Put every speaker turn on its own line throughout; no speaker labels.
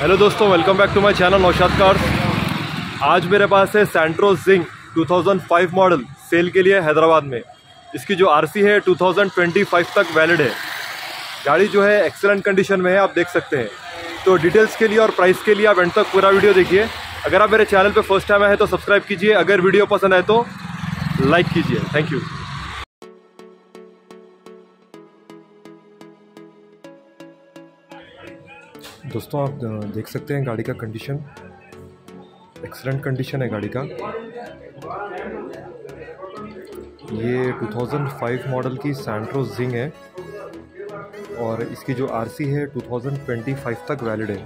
Hello दोस्तों, welcome back to my channel Naushad cars. आज मेरे पास है सैंट्रो जिंग 2005 मॉडल सेल के लिए हैदराबाद में। इसकी जो आरसी है 2025 तक वैलिड है। गाड़ी जो है एक्सेलेंट कंडीशन में है, आप देख सकते हैं। तो डिटेल्स के लिए और प्राइस के लिए आप एंड तक पूरा वीडियो देखिए। अगर आप मेरे चैनल पे फर्स्ट टाइम आए हैं तो सब्सक्राइब कीजिए। अगर वीडियो पसंद आए तो लाइक कीजिए। Thank you. दोस्तों, आप देख सकते हैं गाड़ी का कंडीशन, एक्सीलेंट कंडीशन है गाड़ी का। ये 2005 मॉडल की सैंट्रो जिंग है और इसकी जो आरसी है 2025 तक वैलिड है।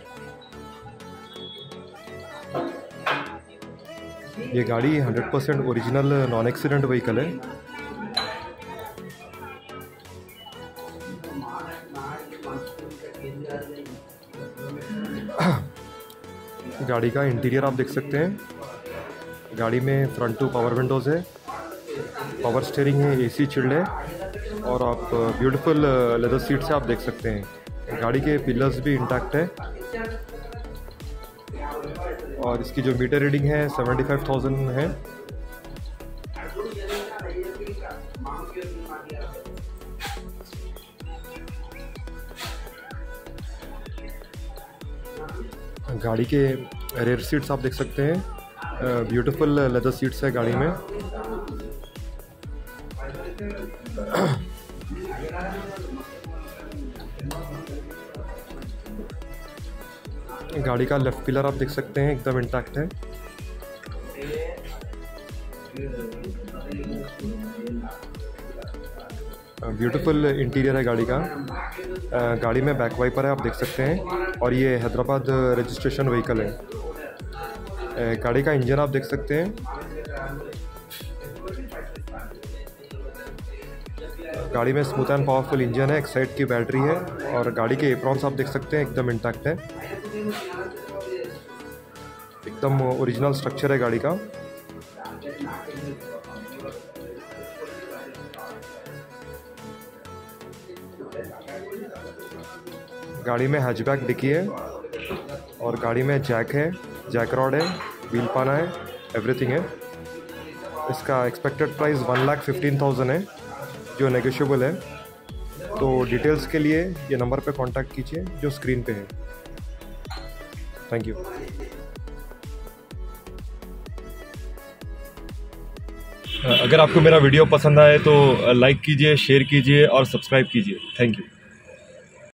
ये गाड़ी 100% ओरिजिनल नॉन एक्सीडेंट व्हीकल है। गाड़ी का इंटीरियर आप देख सकते हैं। गाड़ी में फ्रंट टू पावर विंडोज़ है, पावर स्टीयरिंग है, एसी चिल्ड है और आप ब्यूटीफुल लेदर सीट से आप देख सकते हैं। गाड़ी के पिलर्स भी इंटैक्ट है और इसकी जो मीटर रीडिंग है 75,000 है। गाड़ी के रेयर सीट्स आप देख सकते हैं, ब्यूटीफुल लेदर सीट्स है गाड़ी में। गाड़ी का लेफ्ट पिलर आप देख सकते हैं, एकदम इंटैक्ट है। ब्यूटीफुल इंटीरियर है गाड़ी का। गाड़ी में बैक वाइपर है, आप देख सकते हैं, और ये हैदराबाद रजिस्ट्रेशन व्हीकल है। गाड़ी का इंजन आप देख सकते हैं। गाड़ी में स्मूथ एंड पावरफुल इंजन है, एक साइड की बैटरी है और गाड़ी के एप्रॉन्स आप देख सकते हैं, एकदम इंटैक्ट है। एकदम ओरिजिनल स्ट्रक्चर है गाड़ी का। गाड़ी में हैचबैक डिक्की है और गाड़ी में जैक है, जैक रॉड है, व्हील पाना है, एवरीथिंग है। इसका एक्सपेक्टेड प्राइस 1,15,000 है, जो नेगोशिएबल है। तो डिटेल्स के लिए ये नंबर पे कांटेक्ट कीजिए जो स्क्रीन पे है। Thank you. अगर आपको मेरा वीडियो पसंद आए तो लाइक कीजिए, शेयर कीजिए और सब्सक्राइब कीजिए। Thank you.